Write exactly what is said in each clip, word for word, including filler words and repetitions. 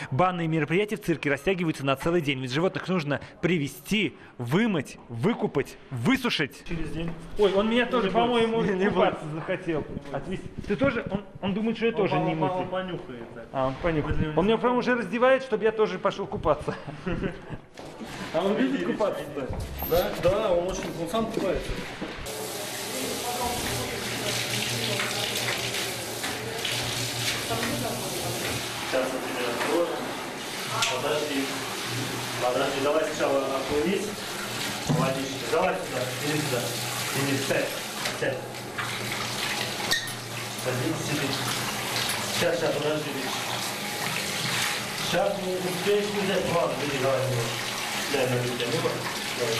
Банные мероприятия в цирке растягиваются на целый день, ведь животных нужно привести, вымыть, выкупать, высушить. Через день. Ой, он меня тоже, по-моему, не, не купаться захотел. Отвести. Ты тоже? Он, он думает, что я тоже он, не он, мытый. он понюхает. Так. А, он понюхает. Он меня, по-моему, уже раздевает, чтобы я тоже пошел купаться. А он видит купаться? Да? Да, он очень, он сам купается. Сейчас я тебе открою. Подожди. Подожди, давай сначала окунись. Водички. Давай сюда. Иди сюда. Иди, сядь. Сядь. Садись, сиди. Сейчас, сейчас, подожди. Сейчас мы успеешь взять. Ладно, иди, давай. Дай на руке. Ну, давай.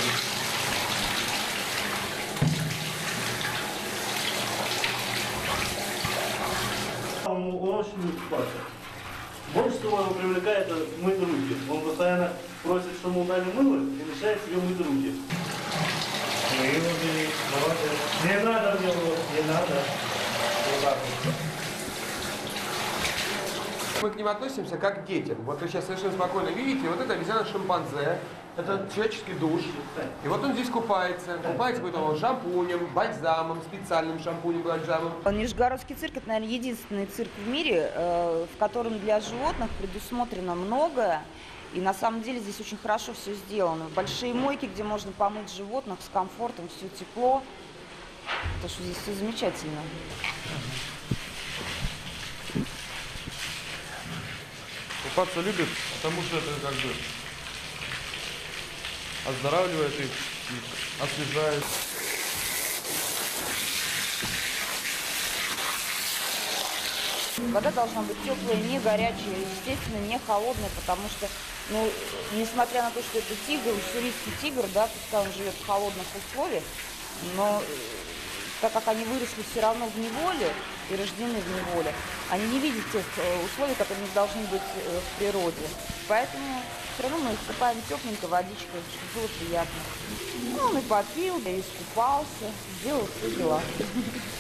Он, он очень любит купаться. Больше всего его привлекает мыть руки. Он постоянно просит, чтобы ему дали мыло и начинает себе мыть руки. Не надо мне вот, не надо. Вот так вот. Мы к ним относимся как к детям. Вот вы сейчас совершенно спокойно видите, вот это обезьяна-шимпанзе, это человеческий душ. И вот он здесь купается. Купается потом шампунем, бальзамом, специальным шампунем, бальзамом. Нижегородский цирк – это, наверное, единственный цирк в мире, в котором для животных предусмотрено многое. И на самом деле здесь очень хорошо все сделано. Большие мойки, где можно помыть животных с комфортом, все тепло. Потому что здесь все замечательно. Купаться любят, потому что это как бы оздоравливает их, освежает. Вода должна быть теплая, не горячая, естественно, не холодная, потому что, ну, несмотря на то, что это тигр, уссурийский тигр, да, пускай он живет в холодных условиях, но так как они выросли все равно в неволе и рождены в неволе, они не видят тех условий, которые у них должны быть в природе. Поэтому все равно мы искупаем тепленько водичкой, чтобы было приятно. Ну, он и попил, и искупался, сделал все дела.